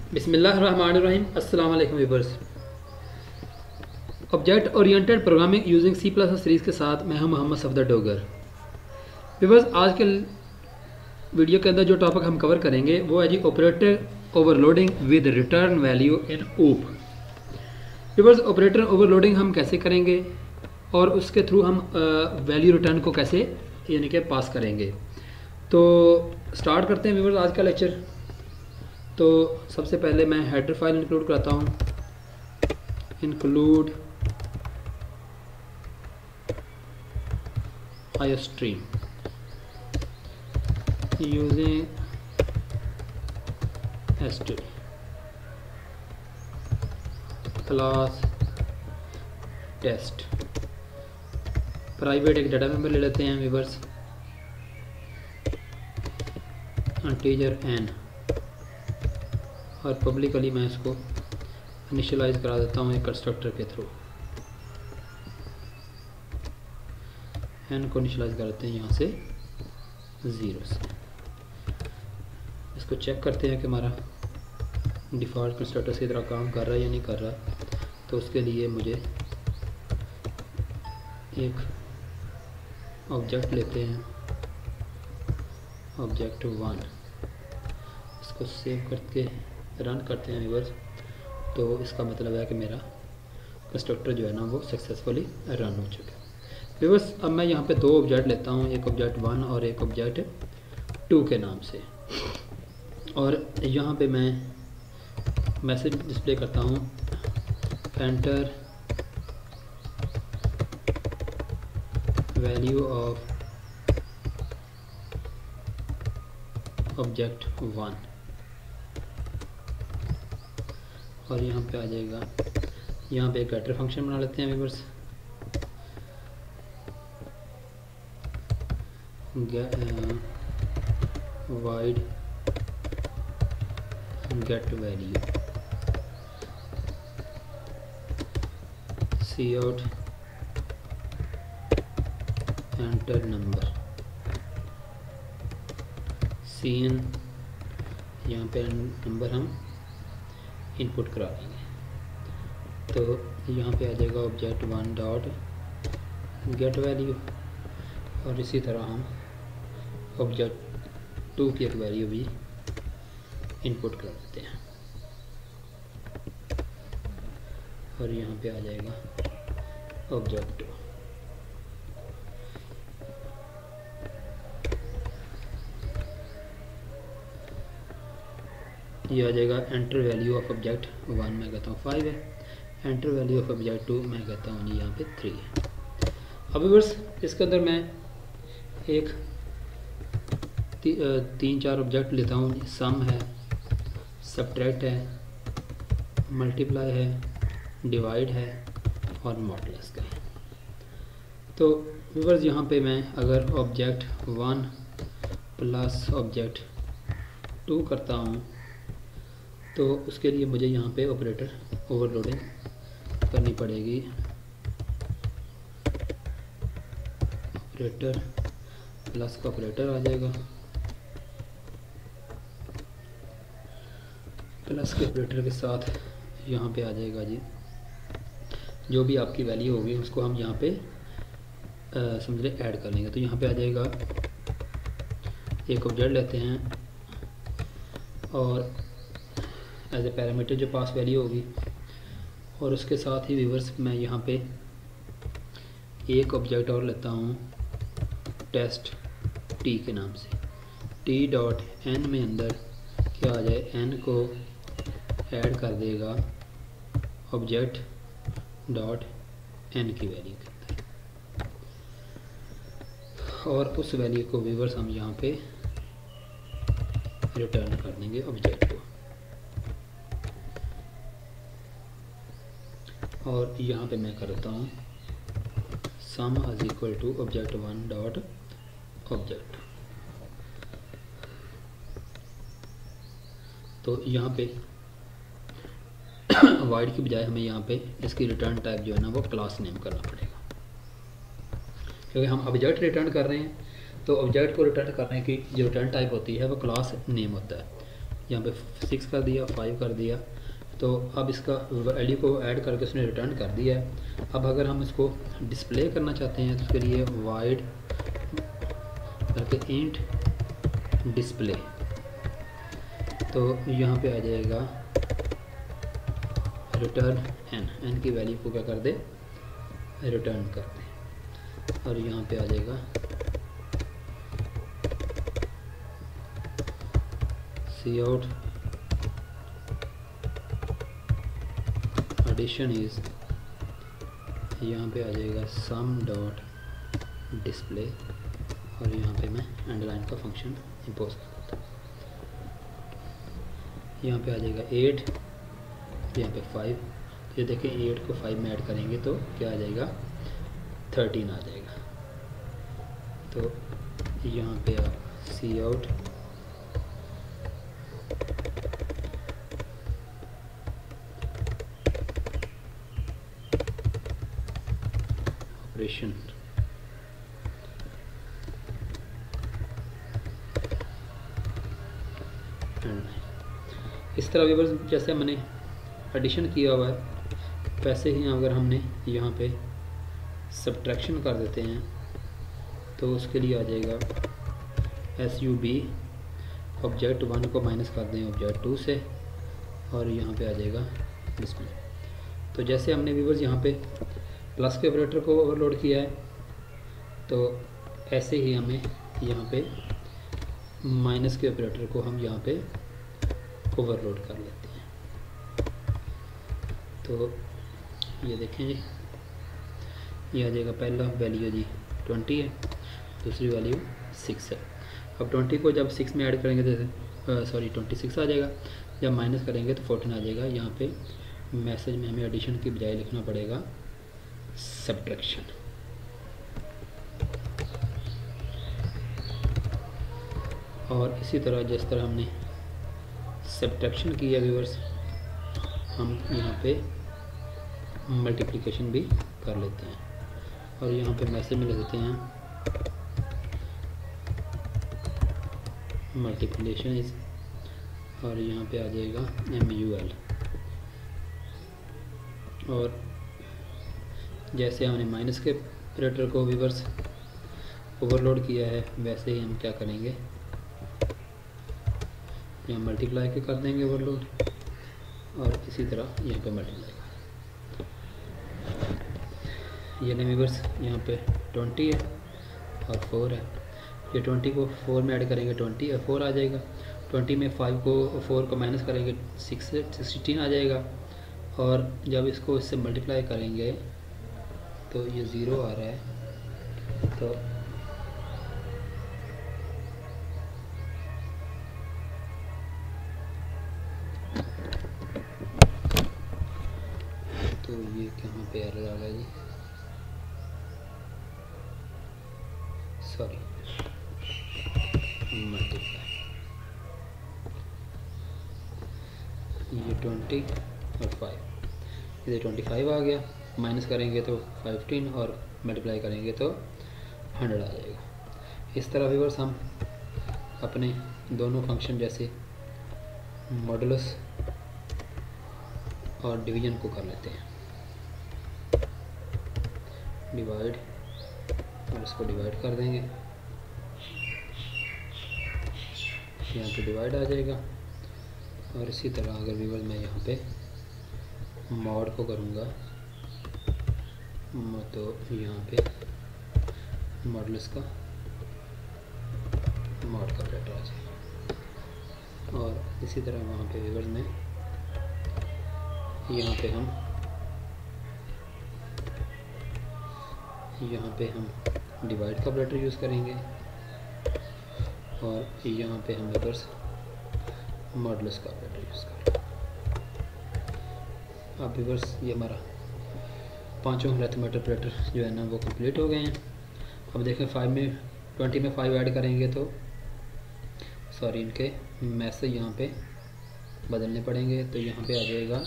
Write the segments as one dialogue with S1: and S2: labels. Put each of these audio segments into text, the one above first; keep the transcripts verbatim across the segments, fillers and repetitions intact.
S1: बिस्मिल्लाहिर्रहमानिर्रहीम। अस्सलाम वालेकुम viewers. Object oriented programming using C plus plus series के साथ मैं हूं मोहम्मद सफदर डोगर। व्यूअर्स, आज के वीडियो के अंदर जो टॉपिक हम कवर करेंगे वो है जी operator overloading with return value in OOP. Viewers, operator overloading हम कैसे करेंगे और उसके थ्रू हम वैल्यू रिटर्न को कैसे यानी कि पास करेंगे। तो स्टार्ट करते हैं व्यूअर्स आज का लेक्चर। तो सबसे पहले मैं हेडर फाइल इंक्लूड करता हूँ। Include iostream using ST class test. Private एक डाटा मेंबर ले लेते हैं व्यूअर्स, इंटीजर एन, और पब्लिकली मैं इसको इनिशियलाइज करा देता हूँ एक कंस्ट्रक्टर के थ्रू। एन को इनिशियलाइज करते हैं यहाँ से ज़ीरो से। इसको चेक करते हैं कि हमारा डिफ़ॉल्ट कंस्ट्रक्टर इसी तरह काम कर रहा है या नहीं कर रहा। तो उसके लिए मुझे एक ऑब्जेक्ट लेते हैं, ऑब्जेक्ट वन, इसको सेव करके रन करते हैं व्यूअर्स। तो इसका मतलब है कि मेरा कंस्ट्रक्टर जो है ना वो सक्सेसफुली रन हो चुका है व्यूअर्स। अब मैं यहाँ पे दो ऑब्जेक्ट लेता हूँ, एक ऑब्जेक्ट वन और एक ऑब्जेक्ट टू के नाम से, और यहाँ पे मैं मैसेज डिस्प्ले करता हूँ enter value of object one, और यहाँ पे आ जाएगा। यहाँ पे एक गेटर फंक्शन बना लेते हैं viewers, void get value C out enter number C N, यहाँ पे नंबर हम इनपुट करा देंगे। तो यहाँ पे आ जाएगा object one dot get value, और इसी तरह हम ऑब्जेक्ट टू की एक वैल्यू भी इनपुट करा देते हैं, और यहाँ पे आ जाएगा ऑब्जेक्ट टू। ये आ जाएगा enter value of object one, मैं कहता हूँ फाइव है। Enter value of object two मैं कहता हूँ जी यहाँ पे थ्री है। अब व्यूअर्स, इसके अंदर मैं एक ती, तीन चार ऑब्जेक्ट लेता हूँ। सम है, सबट्रैक्ट है, मल्टीप्लाई है, डिवाइड है और मॉडुलस का है। तो व्यूअर्स, यहाँ पे मैं अगर object one plus object two करता हूँ तो उसके लिए मुझे यहाँ पे ऑपरेटर ओवरलोडिंग करनी पड़ेगी। ऑपरेटर प्लस का ऑपरेटर आ जाएगा, प्लस के ऑपरेटर के साथ यहाँ पे आ जाएगा जी जो भी आपकी वैल्यू होगी उसको हम यहाँ पे समझ रहे ऐड कर लेंगे। तो यहाँ पे आ जाएगा एक ऑब्जेक्ट लेते हैं, और एज ए पैरामीटर जो पास वैल्यू होगी, और उसके साथ ही व्यूअर्स मैं यहाँ पे एक ऑब्जेक्ट और लेता हूँ टेस्ट टी के नाम से। टी डॉट एन में अंदर क्या आ जाए, एन को ऐड कर देगा ऑब्जेक्ट डॉट एन की वैल्यू के अंदर, और उस वैल्यू को व्यूअर्स हम यहाँ पे रिटर्न कर देंगे ऑब्जेक्ट को। और यहाँ पे मैं करता हूँ sum is equal to object one dot object. तो यहाँ पे वाइड की बजाय हमें यहाँ पे इसकी रिटर्न टाइप जो है ना वो क्लास नेम करना पड़ेगा, क्योंकि हम ऑब्जेक्ट रिटर्न कर रहे हैं। तो ऑब्जेक्ट को रिटर्न करने की जो रिटर्न टाइप होती है वो क्लास नेम होता है। यहाँ पे सिक्स कर दिया, फाइव कर दिया, तो अब इसका वैल्यू को ऐड करके उसने रिटर्न कर दिया है। अब अगर हम इसको डिस्प्ले करना चाहते हैं तो उसके लिए वाइड करके इंट डिस्प्ले, तो यहाँ पे आ जाएगा रिटर्न एन, एन की वैल्यू को क्या कर दे, रिटर्न कर दे, और यहाँ पे आ जाएगा सी आउट एडिशन इज, यहाँ पे आ जाएगा सम डॉट डिस्प्ले, और यहाँ पे मैं अंडरलाइन का फंक्शन इम्पोज कर देता हूँ। यहाँ पे आ जाएगा एट, यहाँ पे फाइव, तो ये देखें एट को फाइव में ऐड करेंगे तो क्या आ जाएगा, थर्टीन आ जाएगा। तो यहाँ पे आप सी आउट ऑपरेशन इस तरह व्यूअर्स जैसे मैंने एडिशन किया हुआ है वैसे ही अगर हमने यहाँ पे सब्ट्रैक्शन कर देते हैं तो उसके लिए आ जाएगा S U B, object one को माइनस कर दें ऑब्जेक्ट टू से, और यहाँ पे आ जाएगा डिस्प्ले। तो जैसे हमने व्यूअर्स यहाँ पे प्लस के ऑपरेटर को ओवरलोड किया है, तो ऐसे ही हमें यहाँ पे माइनस के ऑपरेटर को हम यहाँ पे ओवरलोड कर लेते हैं। तो ये देखें जी, ये आ जाएगा पहला वैल्यू जी ट्वेंटी है, दूसरी वैल्यू सिक्स है। अब ट्वेंटी को जब सिक्स में ऐड करेंगे तो सॉरी ट्वेंटी सिक्स आ जाएगा, जब माइनस करेंगे तो फोर्टीन आ जाएगा। यहाँ पे मैसेज में हमें एडिशन की बजाय लिखना पड़ेगा सब्ट्रैक्शन। और इसी तरह जिस तरह हमने सब्ट्रैक्शन किया व्यूअर्स, हम यहाँ पे मल्टीप्लिकेशन भी कर लेते हैं, और यहाँ पे मैसेज में लिख देते हैं मल्टीप्लिकेशन इज, और यहाँ पे आ जाएगा एम यू एल। और जैसे हमने माइनस के ऑपरेटर को व्यूअर्स ओवरलोड किया है, वैसे ही हम क्या करेंगे, यहाँ मल्टीप्लाई के कर देंगे ओवरलोड, और इसी तरह यहाँ पे मल्टीप्लाई कर। ये नहीं व्यूअर्स, यहाँ पे ट्वेंटी है और फोर है, ये ट्वेंटी को फोर में ऐड करेंगे ट्वेंटी और फोर आ जाएगा। ट्वेंटी में फाइव को फोर को माइनस करेंगे सिक्स सिक्सटीन आ जाएगा, और जब इसको इससे मल्टीप्लाई करेंगे तो ये ज़ीरो आ रहा है। तो तो ये कहाँ पे एरर आ रहा है जी, सॉरी मल्टीप्लाई, ये ट्वेंटी और फाइव, इधर ट्वेंटी फाइव आ गया, माइनस करेंगे तो फिफ्टीन और मल्टीप्लाई करेंगे तो हंड्रेड आ जाएगा। इस तरह व्यूअर्स हम अपने दोनों फंक्शन जैसे मॉडुलस और डिवीजन को कर लेते हैं। डिवाइड, और इसको डिवाइड कर देंगे, यहाँ पे डिवाइड आ जाएगा। और इसी तरह अगर व्यूअर्स मैं यहाँ पे मॉड को करूँगा तो यहाँ पे मॉडुलस का मॉड का ऑपरेटर आ जाएगा। और इसी तरह वहाँ पे व्यूअर्स में यहाँ पे हम यहाँ पे हम डिवाइड का ऑपरेटर यूज़ करेंगे, और यहाँ पे हम व्यूअर्स मॉडुलस का ऑपरेटर यूज़ करेंगे। अब व्यूअर्स ये हमारा पांचों अरिथमेटिक ऑपरेटर जो है ना वो कंप्लीट हो गए हैं। अब देखें फाइव में ट्वेंटी में फाइव ऐड करेंगे तो सॉरी इनके मैसेज यहाँ पे बदलने पड़ेंगे। तो यहाँ पे आ जाएगा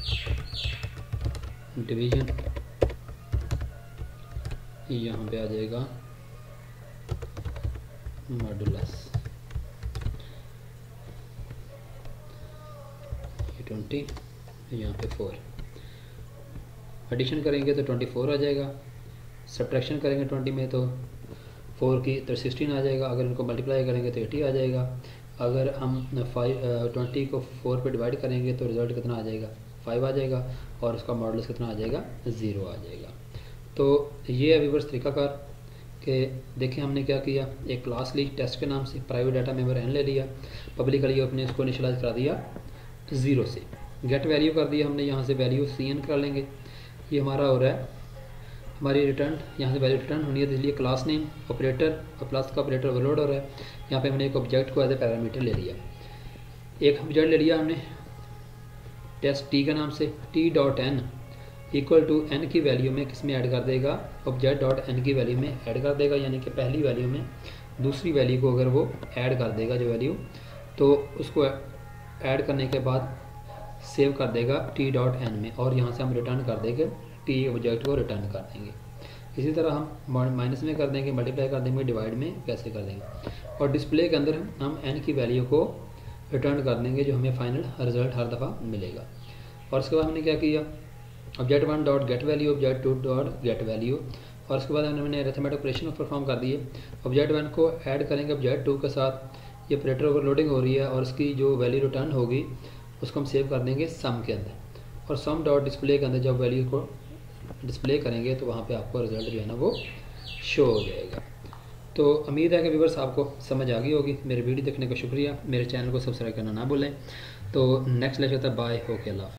S1: डिवीजन, यहाँ पे आ जाएगा मॉडुलस, ट्वेंटी, यहाँ पे फोर। एडिशन करेंगे तो ट्वेंटी फोर आ जाएगा, सब्ट्रैक्शन करेंगे ट्वेंटी में तो फोर की तो सिक्सटीन आ जाएगा, अगर इनको मल्टीप्लाई करेंगे तो एटी आ जाएगा, अगर हम फाइव ट्वेंटी को फोर पे डिवाइड करेंगे तो रिज़ल्ट कितना आ जाएगा, फाइव आ जाएगा, और उसका मॉडल्स कितना आ जाएगा, ज़ीरो आ जाएगा। तो ये है व्यूअर्स तरीकाकार कि देखें हमने क्या किया, एक क्लास ली टेस्ट के नाम से, प्राइवेट डाटा मेंबर एन ले लिया, पब्लिकली अपने इसको इनिशियलाइज करा दिया ज़ीरो से, गेट वैल्यू कर दिया हमने, यहाँ से वैल्यू सी एन कर लेंगे, ये हमारा हो रहा है हमारी रिटर्न, यहाँ से वैल्यू रिटर्न होनी है, इसलिए क्लास नेम ऑपरेटर और प्लस का ऑपरेटर ओवरलोड हो रहा है। यहाँ पे हमने एक ऑब्जेक्ट को एज ए पैरामीटर ले लिया, एक ऑब्जेक्ट ले लिया हमने टेस्ट टी के नाम से, T dot N equal to N की वैल्यू में किस में ऐड कर देगा, ऑब्जेक्ट डॉट एन की वैल्यू में ऐड कर देगा, यानी कि पहली वैल्यू में दूसरी वैल्यू को अगर वो ऐड कर देगा जो वैल्यू, तो उसको ऐड करने के बाद सेव कर देगा टी डॉट एन में, और यहाँ से हम रिटर्न कर देंगे टी ऑब्जेक्ट को रिटर्न कर देंगे। इसी तरह हम माइनस में कर देंगे, मल्टीप्लाई कर देंगे, डिवाइड में कैसे कर देंगे, और डिस्प्ले के अंदर हम एन की वैल्यू को रिटर्न कर देंगे जो हमें फाइनल रिजल्ट हर दफ़ा मिलेगा। और उसके बाद हमने क्या किया, object one dot get value, object two dot get value, और उसके बाद हमने अरिथमेटिक ऑपरेशन परफॉर्म कर दिए, ऑब्जेक्ट वन को ऐड करेंगे ऑब्जेक्ट टू के साथ, ये ऑपरेटर ओवरलोडिंग हो रही है और उसकी जो वैल्यू रिटर्न होगी उसको हम सेव कर देंगे सम के अंदर, और सम डॉट डिस्प्ले के अंदर जब वैल्यू को डिस्प्ले करेंगे तो वहाँ पे आपको रिजल्ट जो है ना वो शो हो जाएगा। तो उम्मीद है कि व्यूअर्स आपको समझ आ गई होगी। मेरे वीडियो देखने का शुक्रिया, मेरे चैनल को सब्सक्राइब करना ना भूलें। तो नेक्स्ट लेक्चर तक बाय, ओके, अल्लाह।